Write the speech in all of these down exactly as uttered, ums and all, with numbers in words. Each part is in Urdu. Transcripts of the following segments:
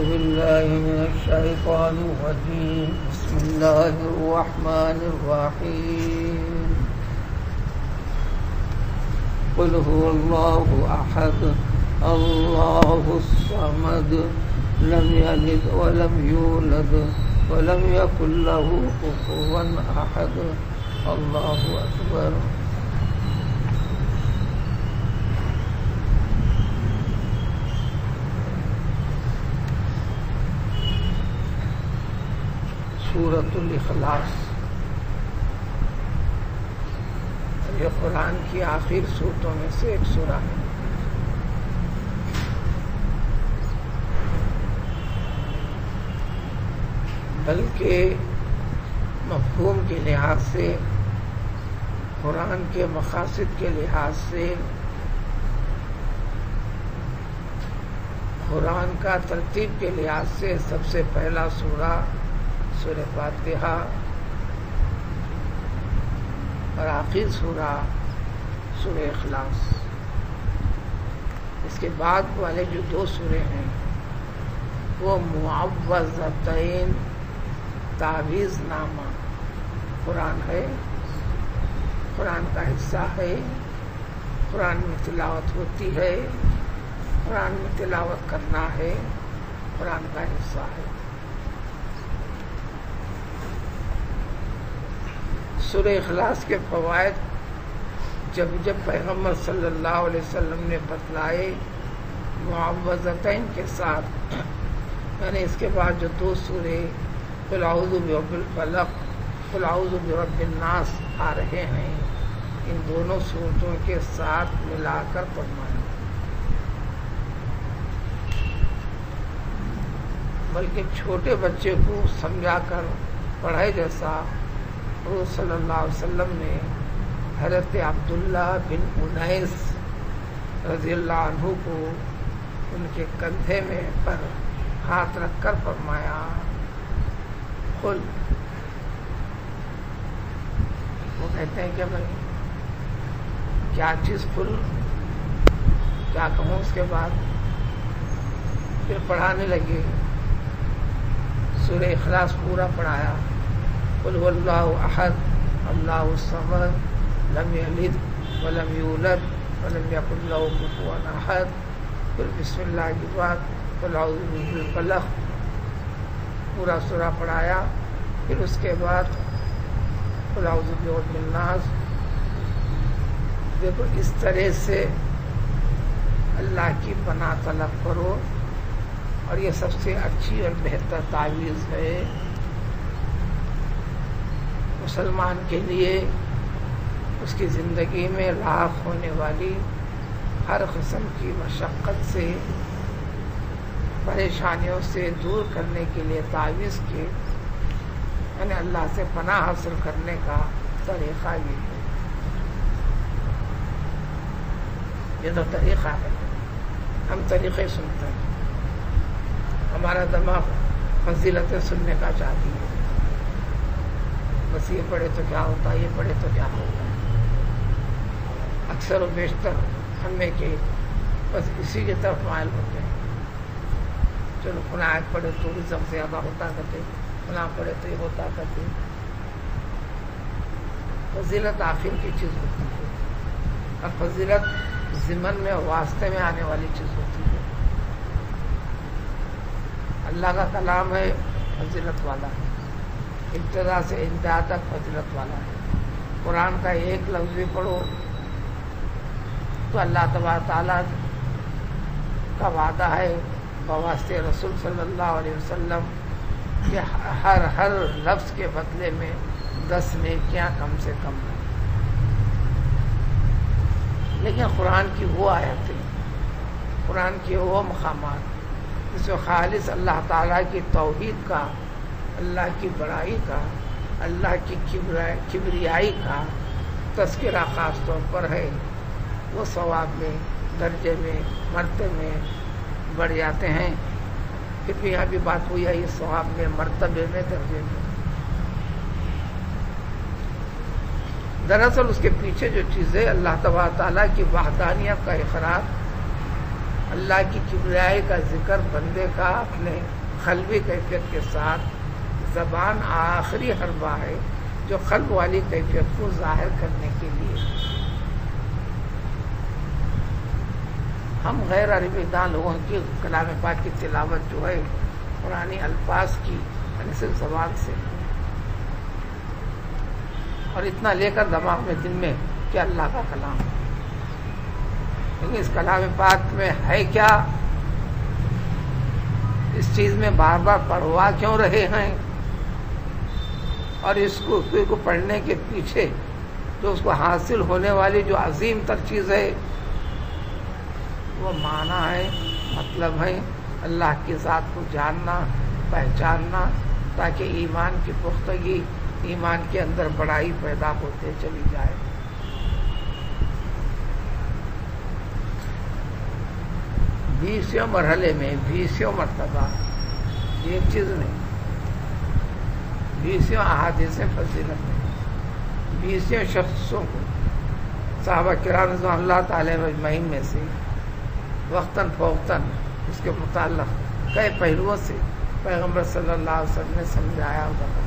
بالله من الشيطان الرجيم بسم الله الرحمن الرحيم قل هو الله أحد الله الصمد لم يلد ولم يولد ولم يكن له كفوا أحد الله أكبر. سورۃ الاخلاص یہ قرآن کی آخر سورتوں میں سے ایک سورہ ہے. بلکہ مفہوم کے لحاظ سے، قرآن کے مقاصد کے لحاظ سے، قرآن کا ترتیب کے لحاظ سے سب سے پہلا سورہ سورہ فاتحہ اور آخر سورہ سورہ اخلاص. اس کے بعد والے جو دو سورے ہیں وہ معوذتین تعویذ نامہ قرآن ہے، قرآن کا حصہ ہے، قرآن میں تلاوت ہوتی ہے، قرآن میں تلاوت کرنا ہے، قرآن کا حصہ ہے. سورہ اخلاص کے فوائد جب جب پیغمبر صلی اللہ علیہ وسلم نے بتلائے معوذتین کے ساتھ، یعنی اس کے بعد جو دو سورے قل اعوذ برب الفلق، قل اعوذ برب الناس آ رہے ہیں، ان دونوں سورتوں کے ساتھ ملا کر پڑھنا ہے. بلکہ چھوٹے بچے کو سمجھا کر پڑھائے جیسا حضور صلی اللہ علیہ وسلم نے حضرت عبداللہ بن انیس رضی اللہ عنہ کو ان کے کندھے میں پر ہاتھ رکھ کر فرمایا قل. وہ کہتے ہیں کہ بھائی کیا چیز قل، کیا کہوں. اس کے بعد پھر پڑھانے لگے، سورہ اخلاص پورا پڑھایا. قل هو اللہ احد اللہ الصمد لم یلد ولم یولد ولم یکن له کفوا احد. پھر بسم اللہ کے بعد قل اعوذ برب الفلق پورا سورہ پڑھایا. پھر اس کے بعد قل اعوذ برب الناس. دیکھو اس طرح سے اللہ کی پناہ طلب کرو، اور یہ سب سے اچھی اور بہتر تعویذ ہے مسلمان کے لیے. اس کی زندگی میں لاحق ہونے والی ہر قسم کی مشقت سے، پریشانیوں سے دور کرنے کے لیے تعویذ کے یعنی اللہ سے پناہ حاصل کرنے کا طریقہ یہ ہے. یہ تو طریقہ ہے. ہم طریقے سنتے ہیں، ہمارا دماغ فضیلتیں سننے کا چاہتی ہے. بس یہ پڑھے تو کیا ہوتا ہے، یہ پڑھے تو کیا ہوتا ہے. اکثر و بیشتر ہمیں کہ بس اسی کی طرف مائل ہوتے ہیں. چلو فلاں آیت پڑھے تو رزق زیادہ ہوتا کرتے، فلاں پڑھے تو یہ ہوتا کرتے. فضیلت آخر کی چیز ہوتی ہے، اور فضیلت ضمن میں واسطے میں آنے والی چیز ہوتی ہے. اللہ کا کلام ہے، فضیلت والا ہے، ابتدا سے انتہا تک فضیلت والا ہے. قرآن کا ایک لفظ بھی پڑھو تو اللہ تبارک تعالیٰ کا وعدہ ہے بواسطے رسول صلی اللہ علیہ وسلم کہ ہر ہر لفظ کے بدلے میں دس نیکیاں کم سے کم ہیں. لیکن قرآن کی وہ آیتیں، قرآن کے وہ مقامات جس میں خالص اللہ تعالیٰ کی توحید کا، اللہ کی بڑائی کا، اللہ کی کبریائی کا تذکرہ خاص طور پر ہے، وہ ثواب میں، درجے میں، مرتبے میں بڑھ جاتے ہیں. پھر بھی یہاں بھی بات ہوئی ہے یہ ثواب میں، مرتبے میں، درجے میں. دراصل اس کے پیچھے جو چیز ہے اللہ تبارک تعالیٰ کی وحدانیت کا اقرار، اللہ کی کبریائی کا ذکر بندے کا اپنے قلبی کیفیت کے ساتھ، زبان آخری حربہ ہے جو قلب والی کیفیت کو ظاہر کرنے کے لیے. ہم غیر عربی دان لوگوں کی کلام پاک کی تلاوت جو ہے قرآنی الفاظ کی یعنی صرف زبان سے، اور اتنا لے کر دماغ میں دل میں کہ اللہ کا کلام، لیکن اس کلام پاک میں ہے کیا، اس چیز میں بار بار پڑھوا کیوں رہے ہیں، اور اس کو کو پڑھنے کے پیچھے جو اس کو حاصل ہونے والی جو عظیم تر چیز ہے وہ معنی ہے، مطلب ہے اللہ کی ذات کو جاننا، پہچاننا، تاکہ ایمان کی پختگی، ایمان کے اندر بڑائی پیدا ہوتے چلی جائے. بیسویں مرحلے میں بیسویں مرتبہ ایک چیز نہیں، بیسویں احادیث فضیلت میں بیسویں شخصوں کو صحابہ کرام رضوان اللہ تعالی مجمعین میں سے وقتاً فوقتاً اس کے متعلق کئی پہلوؤں سے پیغمبر صلی اللہ علیہ وسلم نے سمجھایا اور بتایا.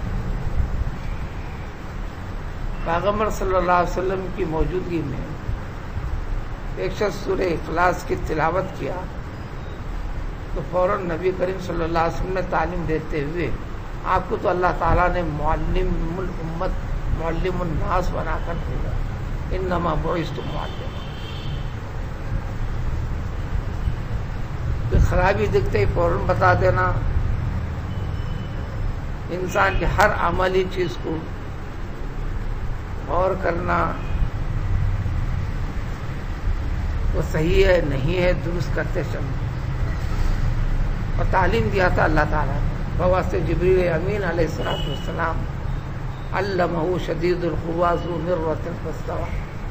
پیغمبر صلی اللہ علیہ وسلم کی موجودگی میں ایک شخص سورہ اخلاص کی تلاوت کیا تو فوراً نبی کریم صلی اللہ علیہ وسلم نے تعلیم دیتے ہوئے، آپ کو تو اللہ تعالیٰ نے معلم الامت، معلم الناس بنا کر بھیجا، انما بعثت معلما. خرابی دکھتے ہی فوراً بتا دینا، انسان کی ہر عملی چیز کو غور کرنا، وہ صحیح ہے نہیں ہے درست کرتے چلنا. اور تعلیم دیا تھا اللہ تعالیٰ بواسطہ جبریل امین علیہ الصلوۃ والسلام، علمہ شدید القویٰ ذو مرۃ فاستویٰ.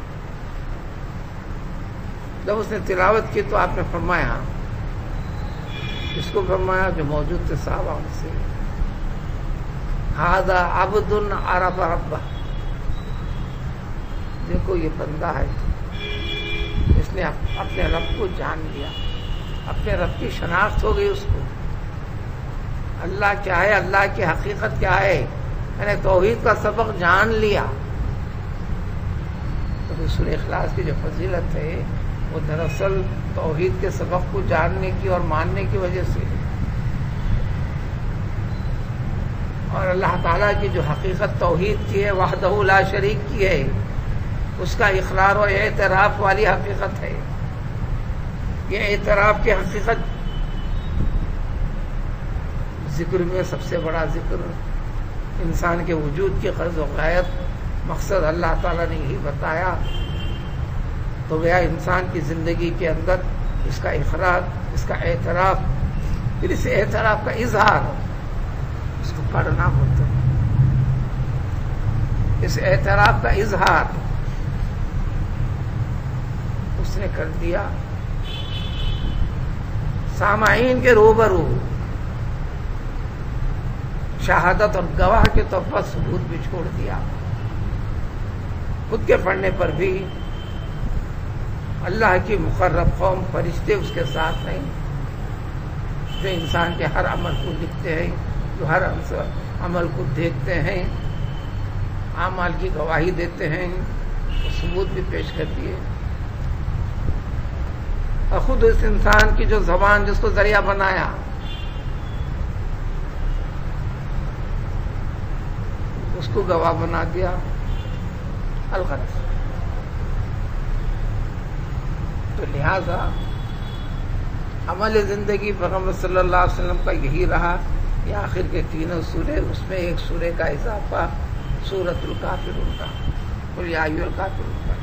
جب اس نے تلاوت کی تو آپ نے فرمایا، اس کو فرمایا جو موجود تھے صحابہ ان سے، ھذا عبد عرف ربہ، دیکھو یہ بندہ ہے اس نے اپنے رب کو جان لیا، اپنے رب کی شناخت ہو گئی، اس کو اللہ کیا ہے، اللہ کی حقیقت کیا ہے، میں نے توحید کا سبق جان لیا. تو سورہ اخلاص کی جو فضیلت ہے وہ دراصل توحید کے سبق کو جاننے کی اور ماننے کی وجہ سے، اور اللہ تعالیٰ کی جو حقیقت توحید کی ہے، وحدہ لا شریک کی ہے، اس کا اقرار و اعتراف والی حقیقت ہے. یہ اعتراف کی حقیقت ذکر میں سب سے بڑا ذکر، انسان کے وجود کی غرض و غایت مقصد اللہ تعالیٰ نے یہی بتایا، تو گیا انسان کی زندگی کے اندر اس کا اقرار، اس کا اعتراف، پھر اس اعتراف کا اظہار، اس کو پڑھنا بولتے ہیں، اس اعتراف کا اظہار اس نے کر دیا سامعین کے روبرو، شہادت اور گواہ کے طور پر ثبوت بھی چھوڑ دیا. خود کے پڑھنے پر بھی اللہ کی مقرب قوم فرشتے اس کے ساتھ نہیں، جو انسان کے ہر عمل کو لکھتے ہیں، جو ہر عمل کو دیکھتے ہیں، اعمال کی گواہی دیتے ہیں، وہ ثبوت بھی پیش کر دیے. اور خود اس انسان کی جو زبان جس کو ذریعہ بنایا، اس کو گواہ بنا دیا. الغرض تو لہذا عمل زندگی پیغمبر صلی اللہ علیہ وسلم کا یہی رہا. یہ آخر کے تینوں سورے، اس میں ایک سورے کا اضافہ سورۃ الکافرون کا، قل یا ایھا الکافرون کا.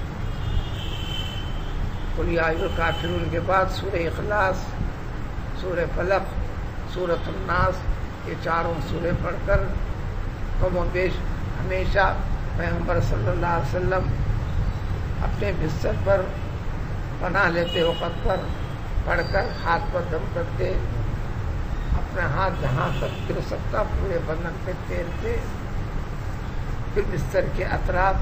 قل یا ایھا الکافرون کے بعد سورہ اخلاص، سورہ فلق، سورۃ الناس، یہ چاروں سورے پڑھ کر کم و بیش ہمیشہ پیغمبر صلی اللہ علیہ وسلم اپنے بستر پر پناہ لیتے وقت پر پڑھ کر ہاتھ پر دم کرتے، اپنا ہاتھ جہاں تک گر سکتا پورے بدن پہ پھیرتے، پھر بستر کے اطراف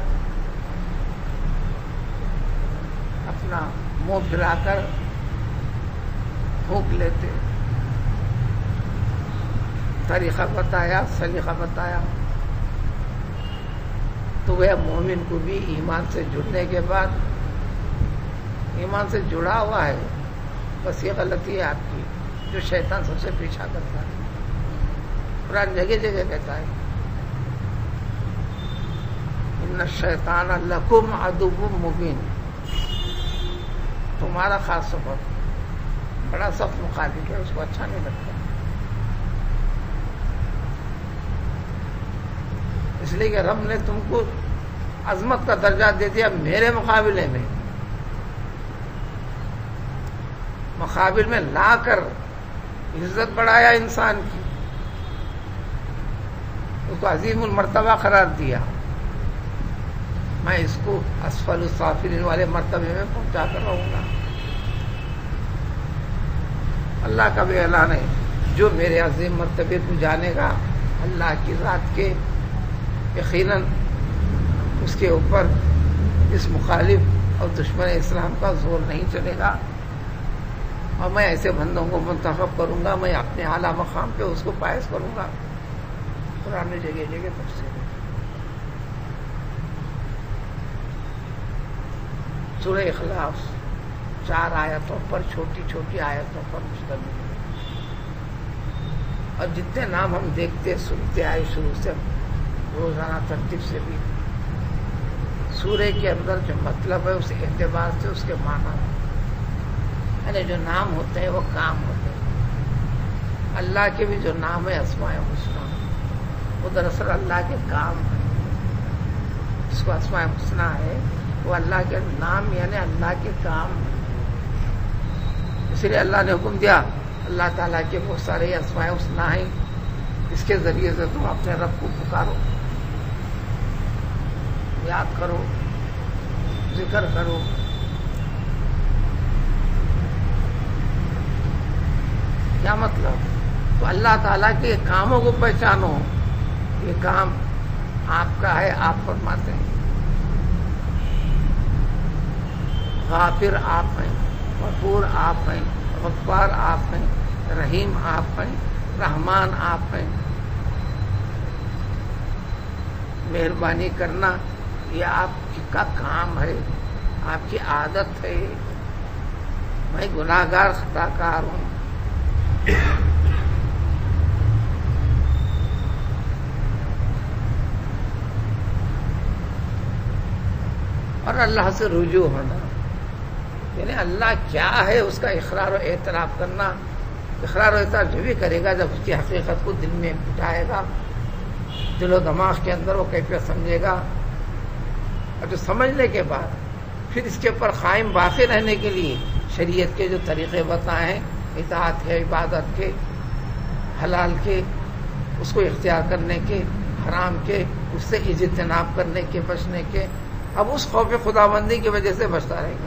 اپنا منہ پھیلا کر پھونک لیتے. طریقہ بتایا, سلیقہ بتایا. تو وہ مومن کو بھی ایمان سے جڑنے کے بعد, ایمان سے جڑا ہوا ہے, بس یہ غلطی ہے آپ کی جو شیطان سب سے پیچھا کرتا ہے. قرآن جگہ جگہ کہتا ہے ان الشیطان لکم عدو مبین, تمہارا خاص سبب بڑا سخت مخالف ہے, اس کو اچھا نہیں لگتا. اس لیے کہ رب نے تم کو عظمت کا درجہ دے دیا میرے مقابلے میں, مقابل میں لا کر عزت بڑھایا انسان کی, اس کو عظیم المرتبہ قرار دیا. میں اس کو اسفل السافلین والے مرتبے میں پہنچا کر رہوں گا. اللہ کا بھی اعلان ہے, جو میرے عظیم مرتبے کو جانے گا اللہ کی ذات کے, یقیناً اس کے اوپر اس مخالف اور دشمن اسلام کا زور نہیں چلے گا. اور میں ایسے بندوں کو منتخب کروں گا, میں اپنے اعلیٰ مقام پہ اس کو فائز کروں گا. قرآن میں جگہ جگہ تفسیر ہے. سورہ اخلاص چار آیتوں پر, چھوٹی چھوٹی آیتوں پر مشتمل ہے. اور جتنے نام ہم دیکھتے سنتے آئے شروع سے روزانہ ترتیب سے بھی, سورہ کے اندر جو مطلب ہے اس اعتبار سے اس کے معنی, یعنی جو نام ہوتے ہیں وہ کام ہوتے ہیں. اللہ کے بھی جو نام ہے اسماء الحسنی, وہ دراصل اللہ کے کام ہیں. جس کو اسماء الحسنی ہے وہ اللہ کے نام یعنی اللہ کے کام ہیں. اس لیے اللہ نے حکم دیا, اللہ تعالیٰ کے بہت سارے اسماء الحسنی ہیں, اس کے ذریعے سے تم اپنے رب کو پکارو, یاد کرو, ذکر کرو. کیا مطلب؟ تو اللہ تعالیٰ کے کاموں کو پہچانو. یہ کام آپ کا ہے, آپ فرماتے ہیں. غافر آپ ہیں, غفور آپ ہیں, غفار آپ ہیں, رحیم آپ ہیں, رحمان آپ ہیں. مہربانی کرنا یہ آپ کا کام ہے, آپ کی عادت ہے. میں گناہ گار خطا کار ہوں. اور اللہ سے رجوع ہونا, یعنی اللہ کیا ہے اس کا اقرار و اعتراف کرنا. اقرار و اعتراف جو بھی کرے گا جب اس کی حقیقت کو دل میں بٹھائے گا, دل و دماغ کے اندر وہ کیفیت سمجھے گا, اور جو سمجھنے کے بعد پھر اس کے اوپر قائم باقی رہنے کے لیے شریعت کے جو طریقے بتائے ہیں, اطاعت کے, عبادت کے, حلال کے, اس کو اختیار کرنے کے, حرام کے, اس سے اجتناب کرنے کے, بچنے کے, اب اس خوف خداوندی کی وجہ سے بچتا رہے گا.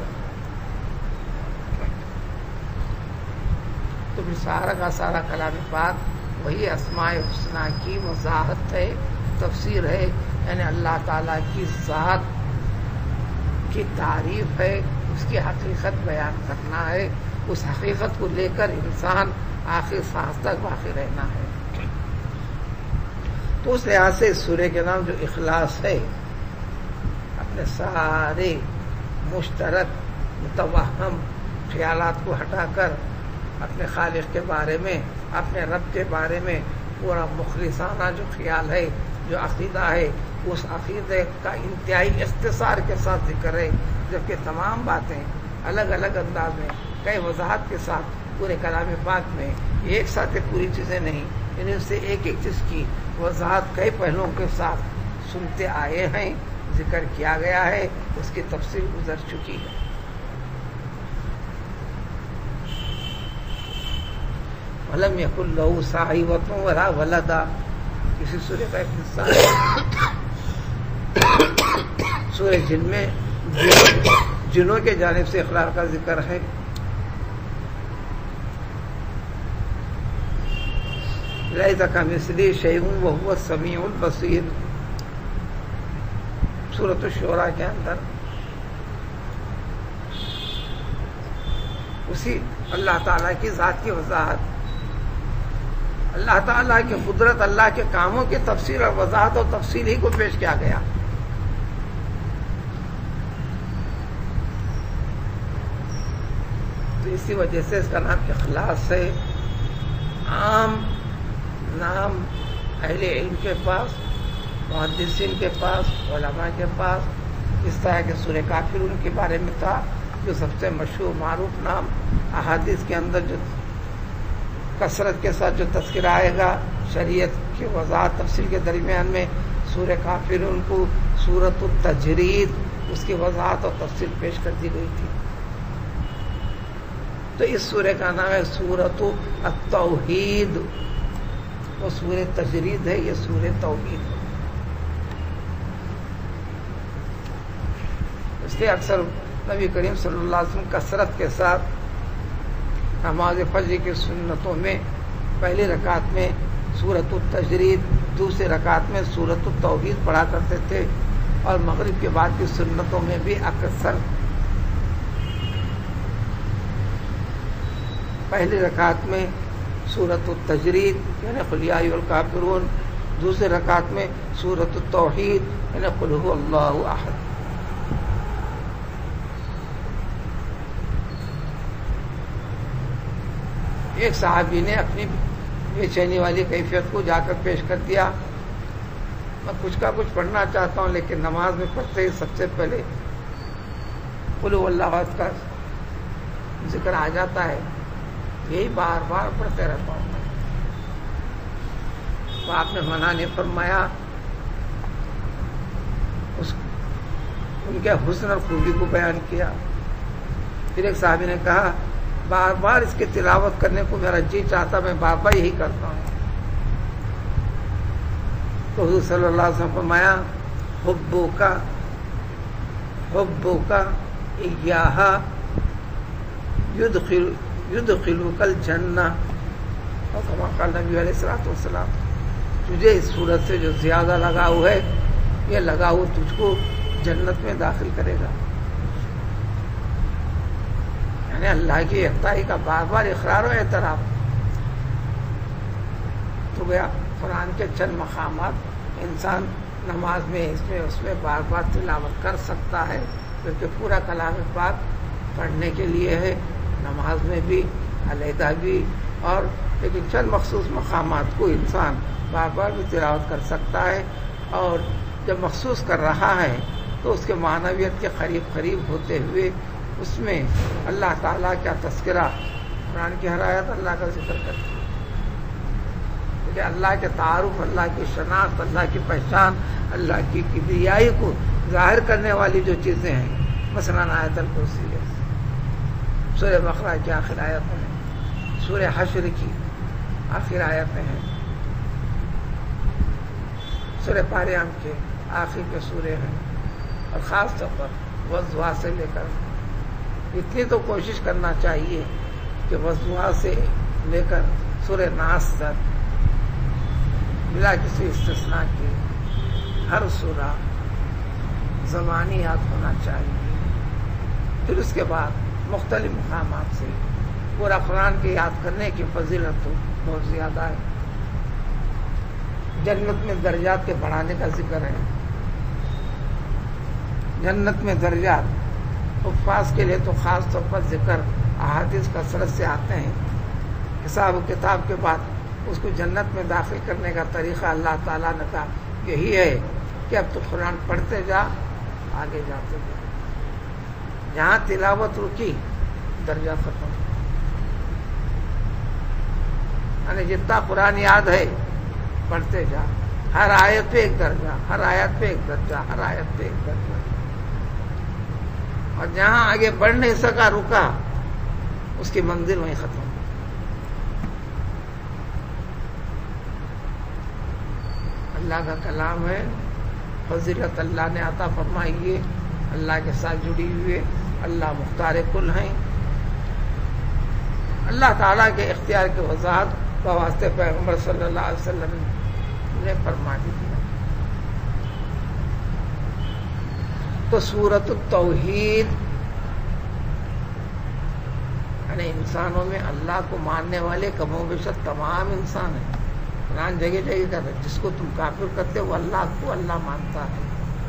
تو پھر سارا کا سارا کلام پاک وہی اسماء الحسنی کی وضاحت ہے, تفسیر ہے. یعنی اللہ تعالیٰ کی ذات کی تعریف ہے, اس کی حقیقت بیان کرنا ہے. اس حقیقت کو لے کر انسان آخر سانس تک باقی رہنا ہے. تو اس لحاظ سے اس سورہ کے نام جو اخلاص ہے, اپنے سارے مشترک متوہم خیالات کو ہٹا کر اپنے خالق کے بارے میں, اپنے رب کے بارے میں پورا مخلصانہ جو خیال ہے, جو عقیدہ ہے, اس عقیدے کا انتہائی اختصار کے ساتھ ذکر ہے. جبکہ تمام باتیں الگ الگ انداز میں کئی وضاحت کے ساتھ پورے کلام پاک میں ایک ساتھ پوری چیزیں نہیں, یعنی اس سے ایک ایک چیز کی وضاحت کئی پہلوؤں کے ساتھ سنتے آئے ہیں, ذکر کیا گیا ہے, اس کی تفصیل گزر چکی ہے. وَلَمْ يَكُنْ لَهُ صَاحِبَةٌ وَلَا وَلَدٌ, کسی سورہ کا ایک حصہ ہے. سورہ جن میں جنوں کے جانب سے اقرار کا ذکر ہے. لَيْسَ كَمِثْلِهِ شَيْءٌ وَهُوَ السَّمِيعُ الْبَصِيرُ, سورۃ الشورى کے اندر اسی اللہ تعالیٰ کی ذات کی وضاحت، اللہ تعالیٰ کی قدرت، اللہ کے کاموں کی تفصیل اور وضاحت اور تفصیل ہی کو پیش کیا گیا۔ تو اسی وجہ سے اس کا نام اخلاص ہے۔ عام نام اہل علم کے پاس، محدثین کے پاس، علماء کے پاس اس طرح کے سورہ کافرون کے بارے میں تھا، جو سب سے مشہور معروف نام، احادیث کے اندر جو کثرت کے ساتھ جو تذکرہ آئے گا شریعت کی وضاحت تفصیل کے درمیان میں، سورہ کافرون کو سورۃ التجرید اس کی وضاحت اور تفصیل پیش کر دی گئی تھی۔ تو اس سورہ کا نام ہے سورۃ التوحید، وہ سورہ تجرید ہے، یہ سورہ توحید ہے۔ اس لیے اکثر نبی کریم صلی اللہ علیہ وسلم کثرت کے ساتھ نماز فجر کی سنتوں میں پہلی رکعت میں سورۃ التجرید، دوسری رکعت میں سورۃ التوحید پڑھا کرتے تھے، اور مغرب کے بعد کی سنتوں میں بھی اکثر پہلی رکعت میں سورۃ التجرید یعنی قل یا ایھا الکافرون، دوسری رکعت میں سورۃ التوحید یعنی قل ھو اللہ احد۔ ایک صحابی نے اپنی بے چینی والی کیفیت کو جا کر پیش کر دیا، میں کچھ کا کچھ پڑھنا چاہتا ہوں لیکن نماز میں پڑھتے ہی سب سے پہلے قل ھو اللہ احد کا ذکر آ جاتا ہے، یہی بار بار پڑھتے رہتا ہوں۔ تو آپ نے منع نہیں فرمایا، اس ان کے حسن اور خوبی کو بیان کیا۔ پھر ایک صحابی نے کہا بار بار اس کی تلاوت کرنے کو میرا جی چاہتا، میں بار بار یہی کرتا ہوں۔ تو حضور صلی اللہ علیہ وسلم فرمایا حبک حبک ایہا یدخل یدخلک الجنہ، اور کما قال نبی علیہ الصلوۃ والسلام، تجھے اس صورت سے جو زیادہ لگاؤ ہے، یہ لگاؤ تجھ کو جنت میں داخل کرے گا۔ یعنی اللہ کی یکتائی کا بار بار اقرار و اعتراف۔ تو گیا قرآن کے چند مقامات انسان نماز میں اس میں اس میں بار بار تلاوت کر سکتا ہے، کیونکہ پورا کلام پاک پڑھنے کے لیے ہے، نماز میں بھی علیحدہ بھی، اور لیکن چند مخصوص مقامات کو انسان بار بار بھی تلاوت کر سکتا ہے، اور جب محسوس کر رہا ہے تو اس کے معنویت کے قریب قریب ہوتے ہوئے اس میں اللہ تعالیٰ کا تذکرہ، قرآن کی ہر آیت اللہ کا ذکر کرتی ہے، کیونکہ اللہ کے تعارف، اللہ کی شناخت، اللہ کی پہچان، اللہ کی کبریائی کو ظاہر کرنے والی جو چیزیں ہیں، مثلاً آیت الکرسی ہے، سورہ بقرہ کی آخر آیتیں ہیں، سورہ حشر کی آخر آیتیں ہیں، سورہ پاریام کے آخر کے سورے ہیں، اور خاص طور پر وضحا سے لے کر اتنی تو کوشش کرنا چاہیے کہ وضحا سے لے کر سورہ ناس تک بلا کسی استثناء کے ہر سورہ زبانی یاد ہونا چاہیے۔ پھر اس کے بعد مختلف مقامات سے پورا قرآن کے یاد کرنے کی فضیلت تو بہت زیادہ ہے۔ جنت میں درجات کے بڑھانے کا ذکر ہے، جنت میں درجات حفاظ کے لیے تو خاص طور پر ذکر احادیث کثرت سے آتے ہیں۔ حساب و کتاب کے بعد اس کو جنت میں داخل کرنے کا طریقہ اللہ تعالیٰ نے کہا یہی ہے کہ اب تو قرآن پڑھتے جا، آگے جاتے جا، جہاں تلاوت رکی درجہ ختم، یعنی جتنا قرآن یاد ہے پڑھتے جا، ہر آیت پہ ایک درجہ، ہر آیت پہ ایک درجہ، ہر آیت پہ ایک درجہ، اور جہاں آگے بڑھ نہیں سکا رکا، اس کی منزل وہیں ختم۔ اللہ کا کلام ہے، فضیلت اللہ نے عطا فرمائی ہے، اللہ کے ساتھ جڑی ہوئی ہے، اللہ مختار کل ہیں، اللہ تعالیٰ کے اختیار کی وضاحت بواسطے پیغمبر صلی اللہ علیہ وسلم نے فرما دی۔ تو سورۃ التوحید یعنی انسانوں میں اللہ کو ماننے والے کم و بیش تمام انسان ہیں. قرآن جگہ جگہ کہتا ہے جس کو تم کافر کرتے ہو وہ اللہ کو اللہ مانتا ہے،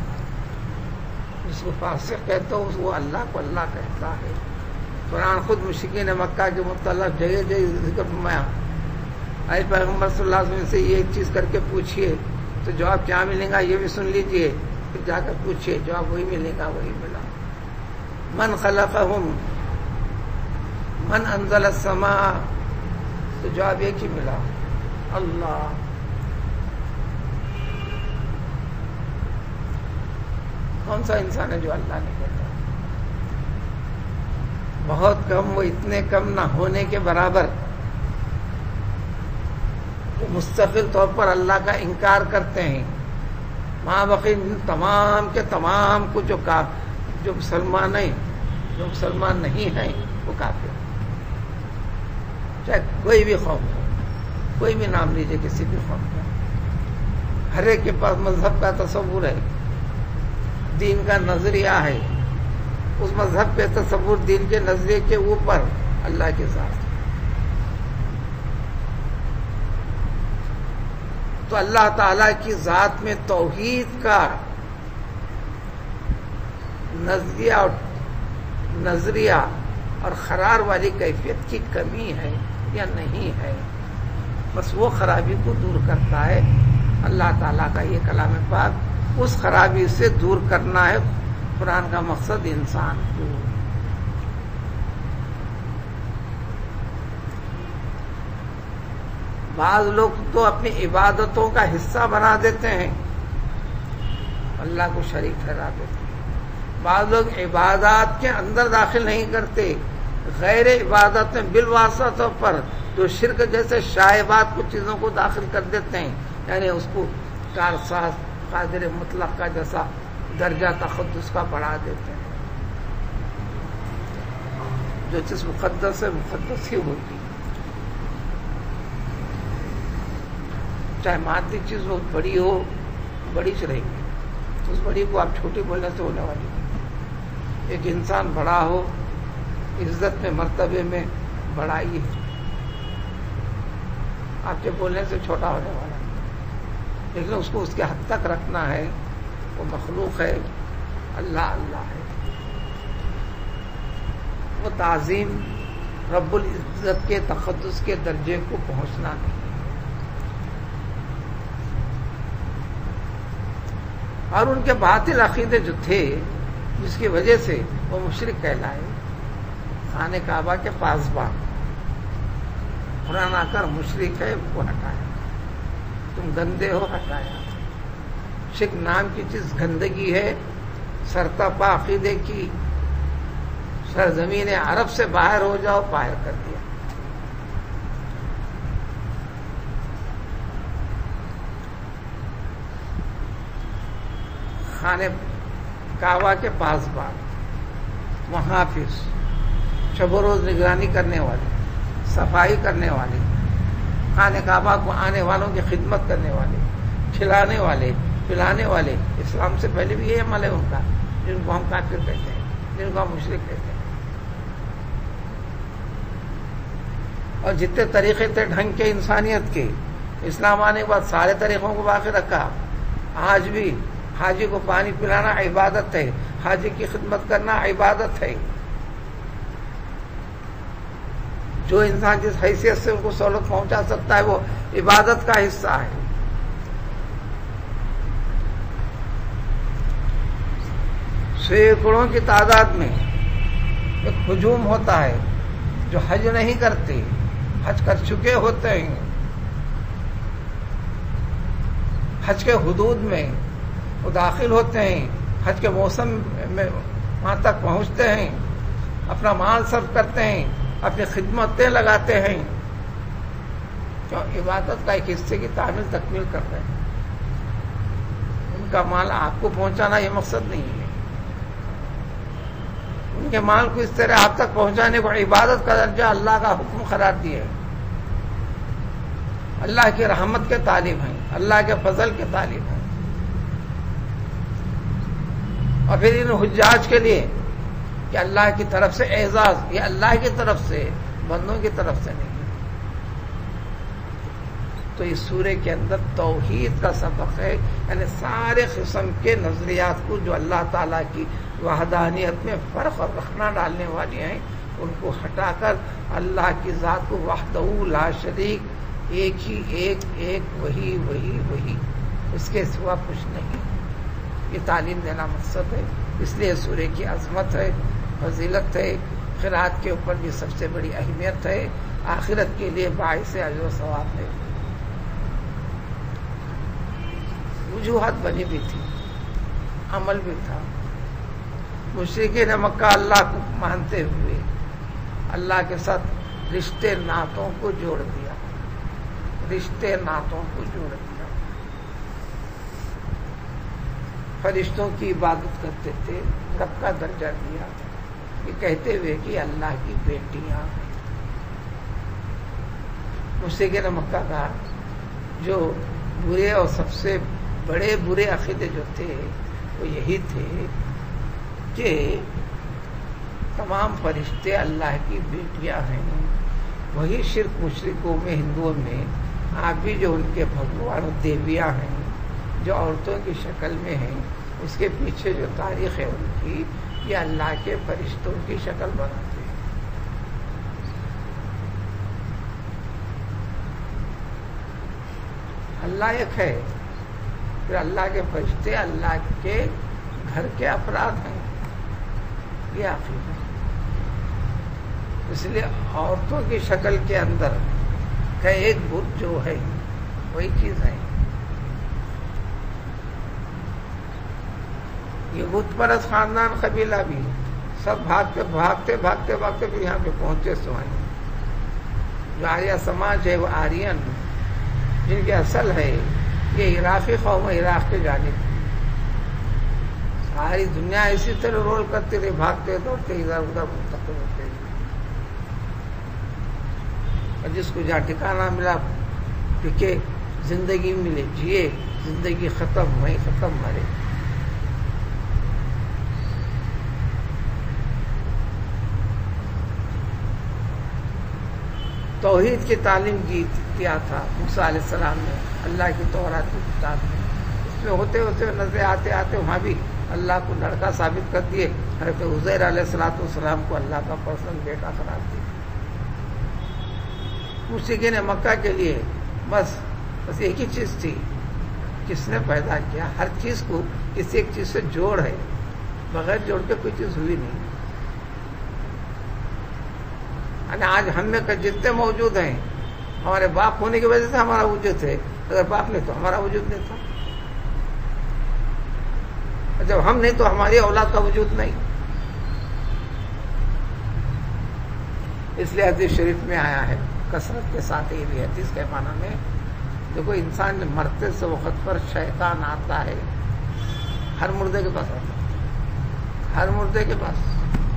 جس کو فاسق کہتے ہو وہ اللہ کو اللہ کہتا ہے. قرآن خود مشرکین مکہ کے متعلق جگہ جگہ ذکر فرمایا. اے پیغمبر صلی اللہ علیہ وسلم سے یہ ایک چیز کر کے پوچھیے تو جواب کیا ملے گا یہ بھی سن لیجئے، پھر جا کر پوچھیے جواب وہی ملے گا. وہی ملا. من خلقہم من انزل السماء، تو جواب ایک ہی ملا، اللہ. کون سا انسان ہے جو اللہ نہیں کہتا؟ بہت کم، وہ اتنے کم نہ ہونے کے برابر وہ مستقل طور پر اللہ کا انکار کرتے ہیں. ماں بقی تمام کے تمام کو جو کا جو مسلمان ہیں جو مسلمان نہیں ہیں وہ کافر، چاہے کوئی بھی قوم ہو، کوئی بھی نام لیجیے کسی بھی قوم کا. ہر ایک کے پاس مذہب کا تصور ہے، دین کا نظریہ ہے، اس مذہب کے تصور دین کے نظریے کے اوپر اللہ کے ذات. تو اللہ تعالی کی ذات میں توحید کا نظریہ اور نظریہ اور قرار والی کیفیت کی کمی ہے یا نہیں ہے، بس وہ خرابی کو دور کرتا ہے اللہ تعالیٰ کا یہ کلام پاک. اس خرابی سے دور کرنا ہے قرآن کا مقصد انسان کو. بعض لوگ تو اپنی عبادتوں کا حصہ بنا دیتے ہیں، اللہ کو شریک ٹھہرا دیتے ہیں. بعض لوگ عبادات کے اندر داخل نہیں کرتے، غیر عبادت میں بالواسطہ طور پر جو شرک جیسے شائبات کچھ چیزوں کو داخل کر دیتے ہیں، یعنی اس کو کارساز قادر مطلق کا جیسا درجہ تقدس کا بڑھا دیتے ہیں. جو چیز مقدس ہے مقدس ہی ہوتی، چاہے مادی چیز بہت بڑی ہو بڑی چ رہے گی، اس بڑی کو آپ چھوٹی بولنے سے ہونے والی. ایک انسان بڑا ہو عزت میں مرتبے میں بڑائی ہے، آپ کے بولنے سے چھوٹا ہونے والا، لیکن اس کو اس کے حد تک رکھنا ہے. وہ مخلوق ہے، اللہ اللہ ہے. وہ تعظیم رب العزت کے تقدس کے درجے کو پہنچنا نہیں. اور ان کے باطل عقیدے جو تھے جس کی وجہ سے وہ مشرک کہلائے، خانہ کعبہ کے پاسبان، قرآن آ کر مشرک ہے وہ ہٹایا، تم گندے ہو ہٹایا. شرک نام کی چیز گندگی ہے، سرتپا عقیدے کی، سرزمین عرب سے باہر ہو جاؤ باہر کر دیا. خانہ کعبہ کے پاس بات، وہاں پھر شب و روز نگرانی کرنے والے، صفائی کرنے والے، خانہ کعبہ کو آنے والوں کی خدمت کرنے والے، کھلانے والے، پلانے والے، اسلام سے پہلے بھی یہ عمل ہے ان کا، جن کو ہم کافر کہتے ہیں، جن کو ہم مشرک کہتے ہیں. اور جتنے طریقے تھے ڈھنگ کے انسانیت کے، اسلام آنے کے بعد سارے طریقوں کو باقی رکھا. آج بھی حاجی کو پانی پلانا عبادت ہے، حاجی کی خدمت کرنا عبادت ہے. جو انسان جس حیثیت سے ان کو سہولت پہنچا سکتا ہے وہ عبادت کا حصہ ہے. سینکڑوں کی تعداد میں ایک ہجوم ہوتا ہے جو حج نہیں کرتے، حج کر چکے ہوتے ہیں، حج کے حدود میں وہ داخل ہوتے ہیں، حج کے موسم میں وہاں تک پہنچتے ہیں، اپنا مال صرف کرتے ہیں، اپنی خدمتیں لگاتے ہیں، کیوں؟ عبادت کا ایک حصے کی تعمیل تکمیل کر رہے ہیں. ان کا مال آپ کو پہنچانا یہ مقصد نہیں ہے، ان کے مال کو اس طرح آپ تک پہنچانے کو عبادت کا درجہ اللہ کا حکم قرار دیا ہے. اللہ کی رحمت کے طالب ہیں، اللہ کے فضل کے طالب ہیں. اور پھر ان حجاج کے لیے کہ اللہ کی طرف سے اعزاز، یہ اللہ کی طرف سے، بندوں کی طرف سے نہیں. تو اس سورے کے اندر توحید کا سبق ہے، یعنی سارے قسم کے نظریات کو جو اللہ تعالیٰ کی وحدانیت میں فرق اور رکھنا ڈالنے والی ہیں ان کو ہٹا کر اللہ کی ذات کو وحدہ لا شریک، ایک ہی ایک ایک وہی وہی وہی، اس کے سوا کچھ نہیں. یہ تعلیم دینا مقصد ہے. اس لیے سورے کی عظمت ہے، فضیلت ہے، قرات کے اوپر بھی سب سے بڑی اہمیت ہے، آخرت کے لیے باعث اجر و ثواب ہے. وجوہات بنی بھی تھی، عمل بھی تھا. مشرکین مکہ اللہ کو مانتے ہوئے اللہ کے ساتھ رشتے ناتوں کو جوڑ دیا، رشتے ناتوں کو جوڑ دیا. فرشتوں کی عبادت کرتے تھے، رب کا درجہ دیا، یہ کہتے ہوئے کہ اللہ کی بیٹیاں ہیں. مشرکین مکہ کا جو برے اور سب سے بڑے برے عقیدے جو تھے وہ یہی تھے کہ تمام فرشتے اللہ کی بیٹیاں ہیں. وہی شرک مشرکوں میں، ہندوؤں میں آپ بھی جو ان کے بھگوان دیویاں ہیں جو عورتوں کی شکل میں ہیں، اس کے پیچھے جو تاریخ ہے ان کی، یہ اللہ کے فرشتوں کی شکل بناتے ہیں. اللہ ایک ہے، پھر اللہ کے فرشتے اللہ کے گھر کے افراد ہیں، یہ عقیدہ. اس لیے عورتوں کی شکل کے اندر کا ایک بت جو ہے وہی چیز ہے. یہ بت پرست خاندان قبیلہ بھی سب بھاگتے بھاگتے بھاگتے بھاگتے پھر یہاں پہ پہنچے سو ہیں. جو آریہ سماج ہے وہ آرین، جن کی اصل ہے یہ عراقی قوم، عراق کے جانب. ساری دنیا اسی طرح رول کرتے رہے، بھاگتے دوڑتے ادھر ادھر منتقل ہوتے. اور جس کو جہاں ٹھکانا ملا ٹکے، زندگی ملے جیے، زندگی ختم ہوئی ختم مرے. توحید کی تعلیم کی کیا تھا موسیٰ علیہ السلام نے اللہ کی تورات کی کتاب میں. اس میں ہوتے ہوتے نظر آتے آتے وہاں بھی اللہ کو لڑکا ثابت کر دیے. حضرت عزیر علیہ الصلوۃ والسلام کو اللہ کا پرسنل بیٹا قرار دیا. مشرکین مکہ کے لیے بس بس ایک ہی چیز تھی، کس نے پیدا کیا. ہر چیز کو کسی ایک چیز سے جوڑ ہے، بغیر جوڑ کے کوئی چیز ہوئی نہیں. آج ہم میں جتنے موجود ہیں ہمارے باپ ہونے کی وجہ سے ہمارا وجود ہے، اگر باپ نہیں تو ہمارا وجود نہیں تھا. جب ہم نہیں تو ہماری اولاد کا وجود نہیں. اس لیے حدیث شریف میں آیا ہے کثرت کے ساتھ، یہ بھی حدیث کے معنی میں دیکھو انسان مرتے سے وقت پر شیطان آتا ہے، ہر مردے کے پاس آتا ہے، ہر مردے کے پاس.